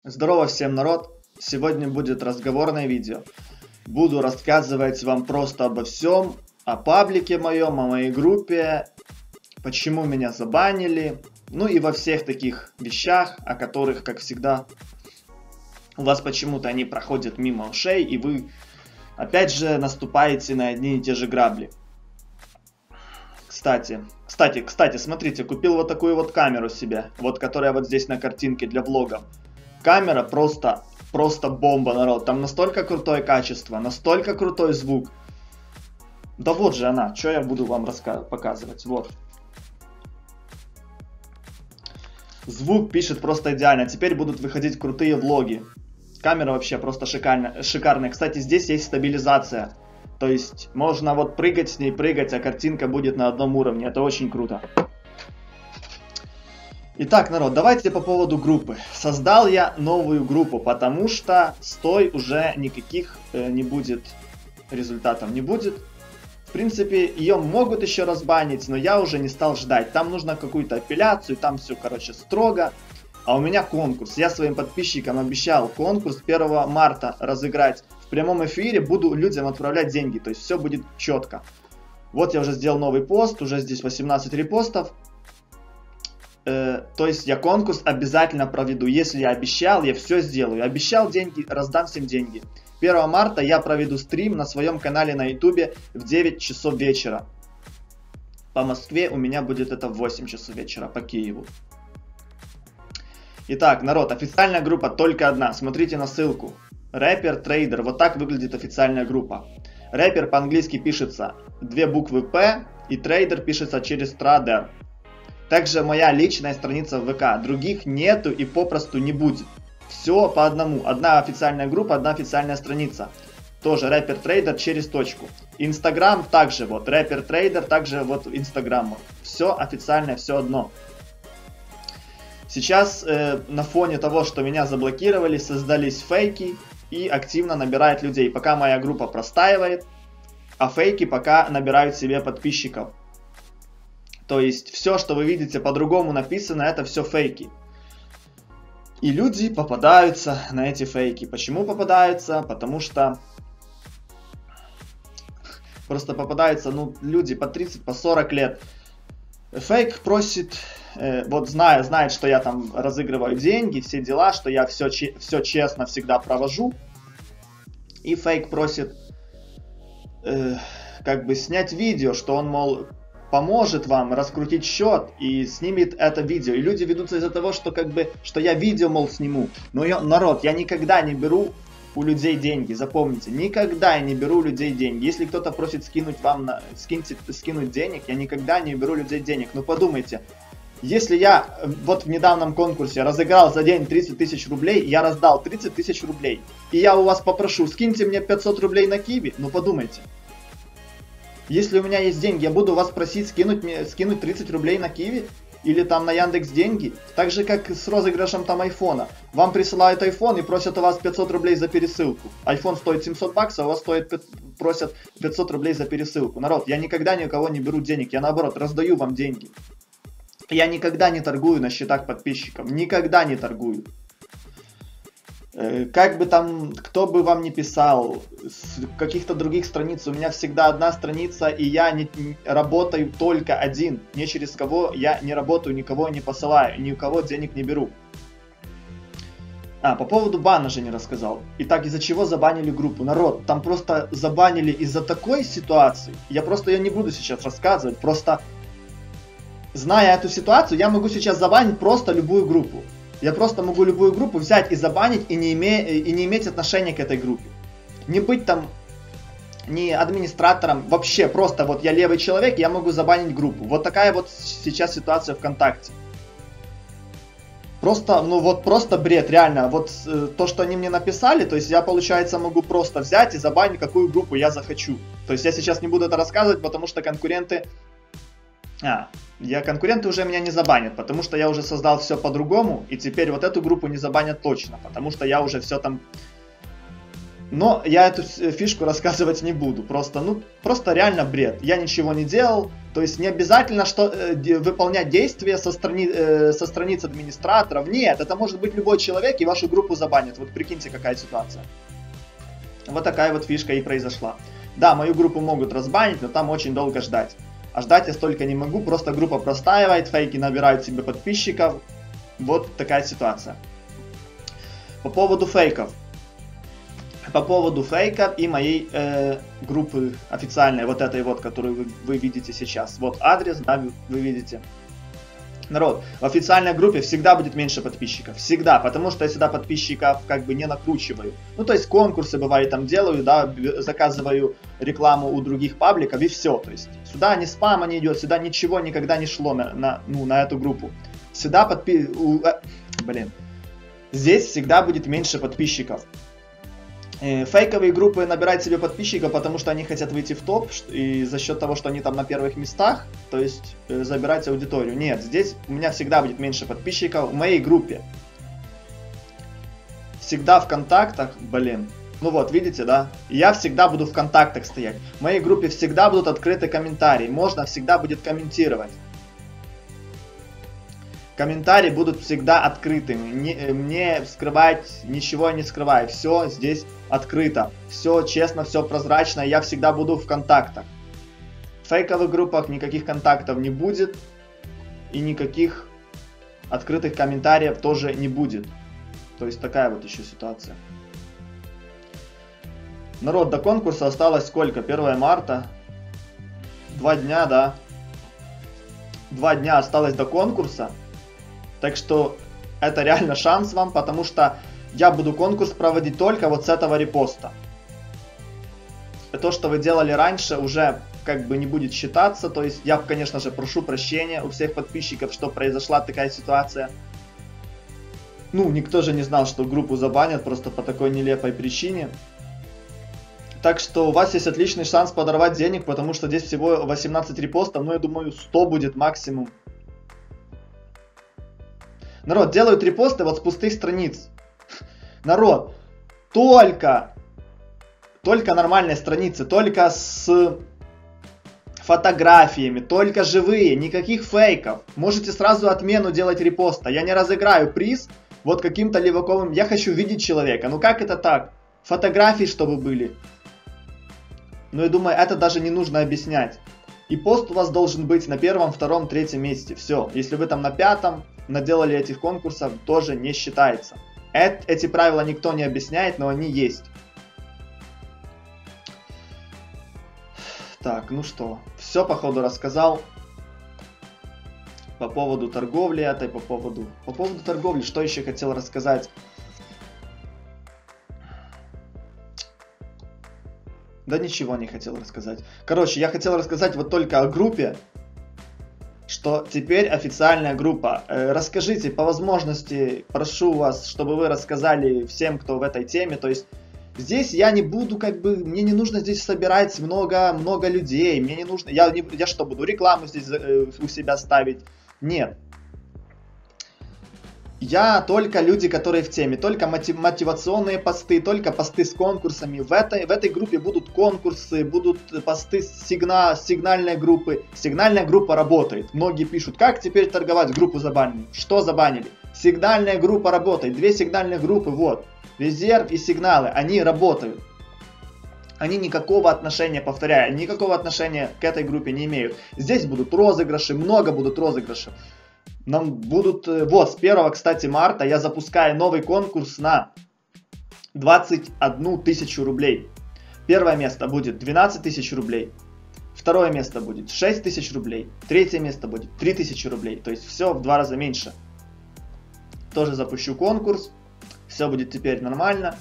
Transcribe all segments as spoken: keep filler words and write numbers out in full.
Здорово всем, народ! Сегодня будет разговорное видео. Буду рассказывать вам просто обо всем, о паблике моем, о моей группе, почему меня забанили, ну и во всех таких вещах, о которых, как всегда, у вас почему-то они проходят мимо ушей, и вы опять же наступаете на одни и те же грабли. Кстати, кстати, кстати, смотрите, купил вот такую вот камеру себе, вот которая вот здесь на картинке для влога. Камера просто, просто бомба, народ. Там настолько крутое качество, настолько крутой звук. Да вот же она, что я буду вам показывать, вот. Звук пишет просто идеально, теперь будут выходить крутые влоги. Камера вообще просто шикарная, шикарная. Кстати, здесь есть стабилизация. То есть можно вот прыгать с ней, прыгать, а картинка будет на одном уровне. Это очень круто. Итак, народ, давайте по поводу группы. Создал я новую группу, потому что с той уже никаких э, не будет результатов, не будет. В принципе, ее могут еще разбанить, но я уже не стал ждать. Там нужно какую-то апелляцию, там все, короче, строго. А у меня конкурс. Я своим подписчикам обещал конкурс первого марта разыграть. В прямом эфире буду людям отправлять деньги, то есть все будет четко. Вот я уже сделал новый пост, уже здесь восемнадцать репостов. Э, то есть я конкурс обязательно проведу. Если я обещал, я все сделаю. Обещал деньги, раздам всем деньги. первого марта я проведу стрим на своем канале на ютубе в девять часов вечера. По Москве у меня будет это в восемь часов вечера, по Киеву. Итак, народ, официальная группа только одна. Смотрите на ссылку. Рэпер, трейдер. Вот так выглядит официальная группа. Рэпер по-английски пишется две буквы П, и трейдер пишется через традер. Также моя личная страница в ВК. Других нету и попросту не будет. Все по одному. Одна официальная группа, одна официальная страница. Тоже рэпер трейдер через точку. Инстаграм также вот. Рэпер трейдер также вот Инстаграм. Все официальное, все одно. Сейчас э, на фоне того, что меня заблокировали, создались фейки и активно набирают людей. Пока моя группа простаивает, а фейки пока набирают себе подписчиков. То есть все, что вы видите по-другому написано, это все фейки. И люди попадаются на эти фейки. Почему попадаются? Потому что просто попадаются, ну, люди по тридцать, по сорок лет. Фейк просит, э, вот зная, знает, что я там разыгрываю деньги, все дела, что я все, все честно всегда провожу. И фейк просит э, как бы снять видео, что он, мол, поможет вам раскрутить счет и снимет это видео. И люди ведутся из-за того, что как бы, что я видео, мол, сниму. Но я, народ, я никогда не беру у людей деньги, запомните, никогда я не беру у людей деньги. Если кто-то просит скинуть вам, на, скиньте, скинуть денег, я никогда не беру у людей денег. Но подумайте, если я вот в недавнем конкурсе разыграл за день тридцать тысяч рублей, я раздал тридцать тысяч рублей, и я у вас попрошу, скиньте мне пятьсот рублей на Киви, ну подумайте. Если у меня есть деньги, я буду вас просить скинуть, мне, скинуть тридцать рублей на Киви или там на Яндекс деньги, так же как с розыгрышем там айфона. Вам присылают айфон и просят у вас пятьсот рублей за пересылку. Айфон стоит семьсот баксов, а у вас стоит, просят пятьсот рублей за пересылку. Народ, я никогда ни у кого не беру денег, я наоборот раздаю вам деньги. Я никогда не торгую на счетах подписчиков, никогда не торгую. Как бы там, кто бы вам ни писал, с каких-то других страниц, у меня всегда одна страница, и я не, не, работаю только один. Не через кого я не работаю, никого не посылаю, ни у кого денег не беру. А, по поводу бана же не рассказал. Итак, из-за чего забанили группу? Народ, там просто забанили из-за такой ситуации. Я просто ее не буду сейчас рассказывать, просто зная эту ситуацию, я могу сейчас забанить просто любую группу. Я просто могу любую группу взять и забанить и не, име, и не иметь отношения к этой группе. Не быть там ни администратором, вообще просто вот я левый человек, я могу забанить группу. Вот такая вот сейчас ситуация ВКонтакте. Просто, ну вот просто бред, реально. Вот э, то, что они мне написали, то есть я, получается, могу просто взять и забанить какую группу я захочу. То есть я сейчас не буду это рассказывать, потому что конкуренты... А, я, конкуренты уже меня не забанят, потому что я уже создал все по-другому, и теперь вот эту группу не забанят точно, потому что я уже все там Но я эту фишку рассказывать не буду. Просто, ну, просто реально бред. Я ничего не делал. То есть не обязательно что, э, выполнять действия со, страни, э, со страниц администраторов. Нет, это может быть любой человек, и вашу группу забанят. Вот прикиньте, какая ситуация. Вот такая вот фишка и произошла. Да, мою группу могут разбанить, но там очень долго ждать. А ждать я столько не могу. Просто группа простаивает, фейки набирают себе подписчиков. Вот такая ситуация. По поводу фейков. По поводу фейков и моей э, группы официальной, вот этой вот, которую вы, вы видите сейчас. Вот адрес, да, вы, вы видите. Народ, в официальной группе всегда будет меньше подписчиков. Всегда, потому что я сюда подписчиков как бы не накручиваю. Ну, то есть конкурсы, бывает, там делаю, да, заказываю рекламу у других пабликов и все. То есть сюда ни спама не идет, сюда ничего никогда не шло на, на, ну, на эту группу. Сюда подпи... Э, блин. Здесь всегда будет меньше подписчиков. Фейковые группы набирают себе подписчиков, потому что они хотят выйти в топ, и за счет того, что они там на первых местах, то есть э, забирать аудиторию. Нет, здесь у меня всегда будет меньше подписчиков в моей группе. Всегда в контактах, блин. Ну вот, видите, да? Я всегда буду в контактах стоять. В моей группе всегда будут открыты комментарии, можно всегда будет комментировать. Комментарии будут всегда открытыми. Не, мне скрывать ничего не скрываю. Все здесь открыто. Все честно, все прозрачно. Я всегда буду в контактах. В фейковых группах никаких контактов не будет. И никаких открытых комментариев тоже не будет. То есть такая вот еще ситуация. Народ, до конкурса осталось сколько? первое марта. Два дня, да. Два дня осталось до конкурса. Так что это реально шанс вам, потому что я буду конкурс проводить только вот с этого репоста. То, что вы делали раньше, уже как бы не будет считаться. То есть я, конечно же, прошу прощения у всех подписчиков, что произошла такая ситуация. Ну, никто же не знал, что группу забанят просто по такой нелепой причине. Так что у вас есть отличный шанс подорвать денег, потому что здесь всего восемнадцать репостов, ну, я думаю, сто будет максимум. Народ, делают репосты вот с пустых страниц. Народ, только, только нормальные страницы, только с фотографиями, только живые, никаких фейков. Можете сразу отмену делать репоста. Я не разыграю приз вот каким-то леваковым. Я хочу видеть человека. Ну как это так? Фотографии, чтобы были. Ну я думаю, это даже не нужно объяснять. И пост у вас должен быть на первом, втором, третьем месте. Все. Если вы там на пятом наделали этих конкурсов, тоже не считается. Эт, эти правила никто не объясняет, но они есть. Так, ну что, все походу рассказал. По поводу торговли этой, по поводу... По поводу торговли, что еще хотел рассказать? Да ничего не хотел рассказать. Короче, я хотел рассказать вот только о группе. Что теперь официальная группа. Э, расскажите, по возможности, прошу вас, чтобы вы рассказали всем, кто в этой теме. То есть здесь я не буду, как бы, мне не нужно здесь собирать много, много людей. Мне не нужно, я, не, я что, буду рекламу здесь э, у себя ставить? Нет. Я только люди, которые в теме, только мотивационные посты, только посты с конкурсами. В этой, в этой группе будут конкурсы, будут посты с сигна, сигнальной группы. Сигнальная группа работает. Многие пишут, как теперь торговать, группу забанили. Что забанили? Сигнальная группа работает. Две сигнальные группы, вот. Резерв и сигналы, они работают. Они никакого отношения, повторяю, никакого отношения к этой группе не имеют. Здесь будут розыгрыши, много будут розыгрышей. Нам будут, вот, с первого, кстати, марта я запускаю новый конкурс на двадцать одну тысячу рублей. Первое место будет двенадцать тысяч рублей. Второе место будет шесть тысяч рублей. Третье место будет три тысячи рублей. То есть все в два раза меньше. Тоже запущу конкурс. Все будет теперь нормально.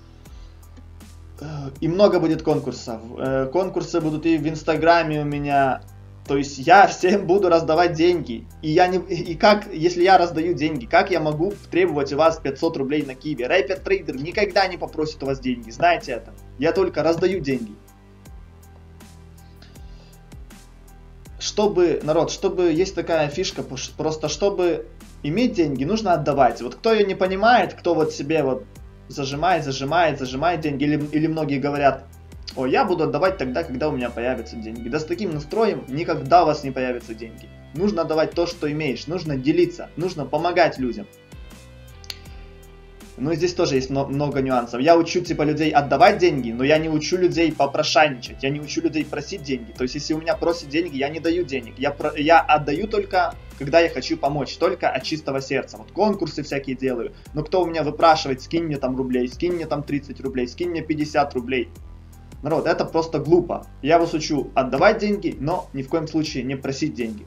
И много будет конкурсов. Конкурсы будут и в Инстаграме у меня. То есть я всем буду раздавать деньги. И, я не, и как, если я раздаю деньги, как я могу требовать у вас пятьсот рублей на Киви? Рэпер Трейдер никогда не попросит у вас деньги, знаете это. Я только раздаю деньги. Чтобы, народ, чтобы, есть такая фишка, просто чтобы иметь деньги, нужно отдавать. Вот кто ее не понимает, кто вот себе вот зажимает, зажимает, зажимает деньги. Или, или многие говорят, о, я буду отдавать тогда, когда у меня появятся деньги. Да с таким настроем никогда у вас не появятся деньги. Нужно отдавать то, что имеешь, нужно делиться, нужно помогать людям. Ну и здесь тоже есть много нюансов. Я учу типа людей отдавать деньги, но я не учу людей попрошайничать, я не учу людей просить деньги. То есть если у меня просят деньги, я не даю денег. Я, про... я отдаю только, когда я хочу помочь, только от чистого сердца. Вот конкурсы всякие делаю. Но кто у меня выпрашивает, скинь мне там рублей, скинь мне там тридцать рублей, скинь мне пятьдесят рублей. Народ, это просто глупо. Я вас учу отдавать деньги, но ни в коем случае не просить деньги.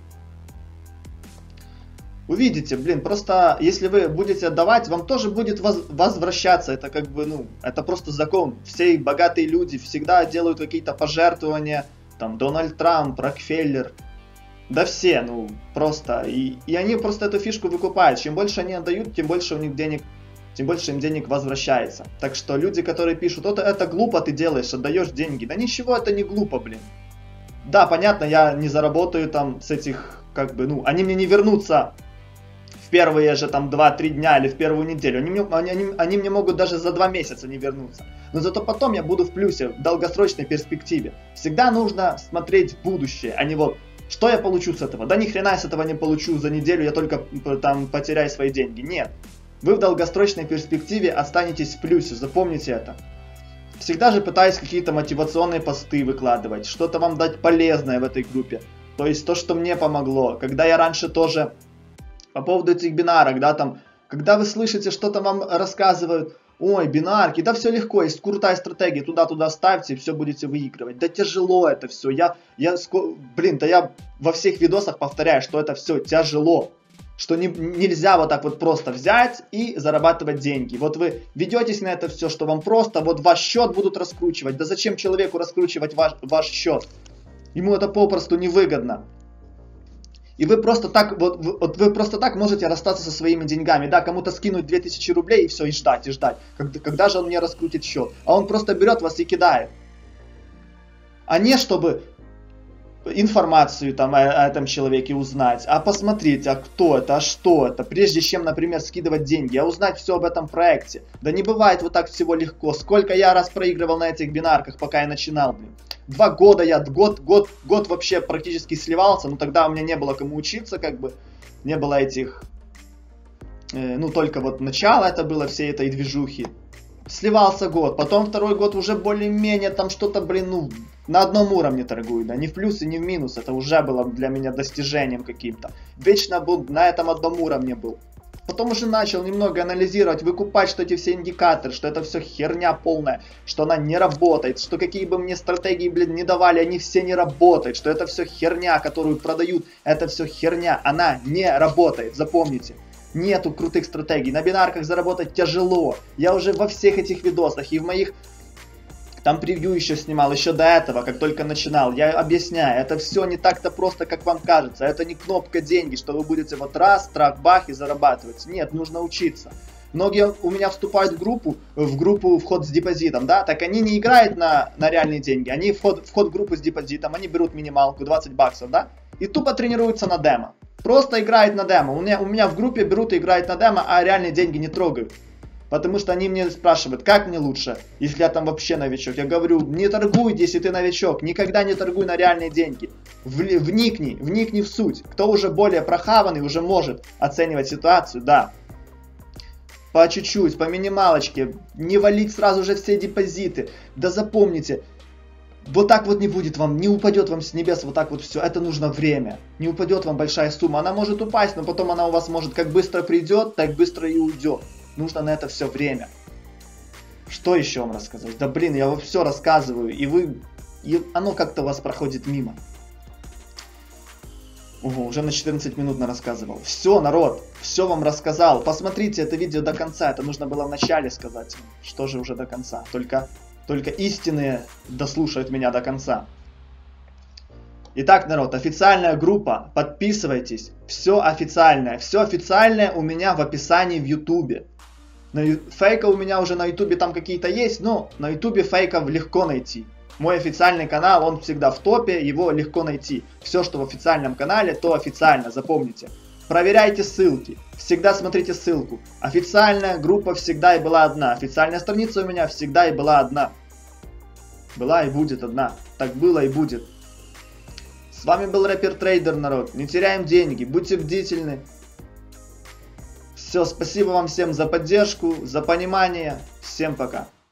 Увидите, блин, просто если вы будете отдавать, вам тоже будет возвращаться. Это как бы, ну, это просто закон. Все богатые люди всегда делают какие-то пожертвования. Там Дональд Трамп, Рокфеллер. Да все, ну, просто. И, и они просто эту фишку выкупают. Чем больше они отдают, тем больше у них денег, тем больше им денег возвращается. Так что люди, которые пишут, это, это глупо ты делаешь, отдаешь деньги. Да ничего, это не глупо, блин. Да, понятно, я не заработаю там с этих, как бы, ну, они мне не вернутся в первые же там два-три дня или в первую неделю. Они мне, они, они, они мне могут даже за два месяца не вернуться. Но зато потом я буду в плюсе, в долгосрочной перспективе. Всегда нужно смотреть в будущее, а не вот, что я получу с этого. Да ни хрена я с этого не получу за неделю, я только там потеряю свои деньги. Нет. Вы в долгосрочной перспективе останетесь в плюсе, запомните это. Всегда же пытаюсь какие-то мотивационные посты выкладывать, что-то вам дать полезное в этой группе. То есть то, что мне помогло. Когда я раньше тоже... По поводу этих бинарок, да, там, когда вы слышите, что-то вам рассказывают, ой, бинарки, да все легко, есть крутая стратегия, туда-туда ставьте, и все будете выигрывать. Да тяжело это все, я, я, блин, да я во всех видосах повторяю, что это все тяжело, что не, нельзя вот так вот просто взять и зарабатывать деньги. Вот вы ведетесь на это все, что вам просто вот ваш счет будут раскручивать, да зачем человеку раскручивать ваш, ваш счет? Ему это попросту невыгодно. И вы просто так, вот, вот вы просто так можете расстаться со своими деньгами. Да, кому-то скинуть две тысячи рублей и все, и ждать, и ждать. Когда, когда же он мне раскрутит счет? А он просто берет вас и кидает. А не чтобы информацию там о, о этом человеке узнать, а посмотреть, а кто это, а что это, прежде чем, например, скидывать деньги, а узнать все об этом проекте. Да не бывает вот так всего легко. Сколько я раз проигрывал на этих бинарках, пока я начинал, блин. Два года я, год, год, год вообще практически сливался, но тогда у меня не было кому учиться, как бы, не было этих, э, ну, только вот начало это было всей этой движухи. Сливался год, потом второй год уже более-менее там что-то, блин, ну, на одном уровне торгую, да, не в плюс и не в минус, это уже было для меня достижением каким-то. Вечно был на этом одном уровне был. Потом уже начал немного анализировать, выкупать, что эти все индикаторы, что это все херня полная, что она не работает, что какие бы мне стратегии, блин, не давали, они все не работают, что это все херня, которую продают, это все херня, она не работает, запомните. Нету крутых стратегий, на бинарках заработать тяжело. Я уже во всех этих видосах и в моих... Там превью еще снимал, еще до этого, как только начинал. Я объясняю, это все не так-то просто, как вам кажется. Это не кнопка деньги, что вы будете вот раз, трах, бах и зарабатывать. Нет, нужно учиться. Многие у меня вступают в группу, в группу вход с депозитом, да, так они не играют на, на реальные деньги. Они вход, вход в группу с депозитом, они берут минималку двадцать баксов, да, и тупо тренируются на демо. Просто играют на демо. У меня, у меня в группе берут и играют на демо, а реальные деньги не трогают. Потому что они мне спрашивают, как мне лучше, если я там вообще новичок. Я говорю, не торгуй, если ты новичок, никогда не торгуй на реальные деньги. В, вникни, вникни в суть. Кто уже более прохаванный, уже может оценивать ситуацию, да. По чуть-чуть, по минималочке, не валить сразу же все депозиты. Да запомните, вот так вот не будет вам, не упадет вам с небес вот так вот все, это нужно время. Не упадет вам большая сумма, она может упасть, но потом она у вас может как быстро придет, так быстро и уйдет. Нужно на это все время. Что еще вам рассказать? Да блин, я вам все рассказываю, и вы... И оно как-то у вас проходит мимо. Ого, уже на четырнадцать минут нарассказывал. Все, народ, все вам рассказал. Посмотрите это видео до конца. Это нужно было в начале сказать. Что же уже до конца? Только, только истинные дослушают меня до конца. Итак, народ, официальная группа. Подписывайтесь. Все официальное. Все официальное у меня в описании в ютубе. Фейка у меня уже на ютубе там какие-то есть, но на ютубе фейков легко найти. Мой официальный канал, он всегда в топе, его легко найти. Все, что в официальном канале, то официально, запомните. проверяйте ссылки. Всегда смотрите ссылку. Официальная группа всегда и была одна. Официальная страница у меня всегда и была одна. Была и будет одна. Так было и будет. С вами был Рэпер Трейдер, народ. Не теряем деньги, будьте бдительны. Все, спасибо вам всем за поддержку, за понимание. Всем пока.